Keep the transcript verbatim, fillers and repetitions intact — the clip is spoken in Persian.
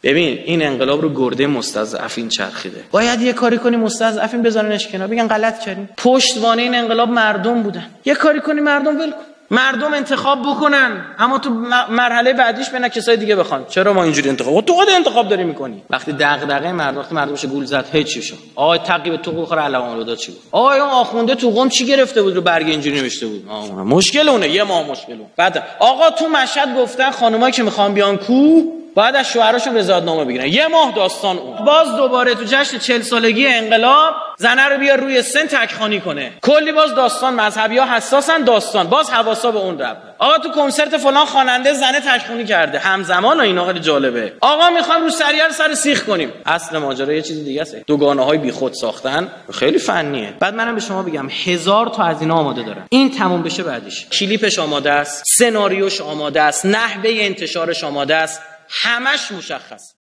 ببین این انقلاب رو گرده مستضعفین چرخیده. باید یه کاری کنی مستضعفین بذارنش کنار، بگن غلط کردیم. پشتوانه این انقلاب مردم بودن. یه کاری کنی مردم ول کن. مردم انتخاب بکنن، اما تو مرحله بعدیش بنا کسای دیگه بخوان. چرا ما اینجوری انتخاب؟ تو خود انتخاب داری میکنی. وقتی دغدغه مردم وقتی مردمش گول زد هیچ چی شد. آقای تقی به تو بخوره علامه الهدا چی بود؟ آقای اون آخونده تو قم چی گرفته بود رو برگ اینجوری نوشته بود؟ آه مشکل اونه، یه ماه مشکل اون. بعد آقا تو مشهد گفتن خانمایی که میخوان بیان کو باید از شوهراشون رضایت‌نامه بگیرن. یه ماه داستان اون. باز دوباره تو جشن چهل سالگی انقلاب زنه رو بیار روی سن تکخانی کنه. کلی باز داستان، مذهبی‌ها حساسن، داستان باز حواسا به اون رفت. آقا تو کنسرت فلان خواننده زنه تکخونی کرده همزمان و اینا خیلی جالبه. آقا میخوام رو سریع سر سیخ کنیم. اصل ماجرا یه چیز دیگه است. دوگانه‌های بیخود ساختن خیلی فنیه. بعد منم به شما بگم هزار تا از اینا آماده دارم. این تموم بشه بعدش کلیپش آماده است، سناریوش آماده است، نحوه انتشارش آماده است، همش مشخص.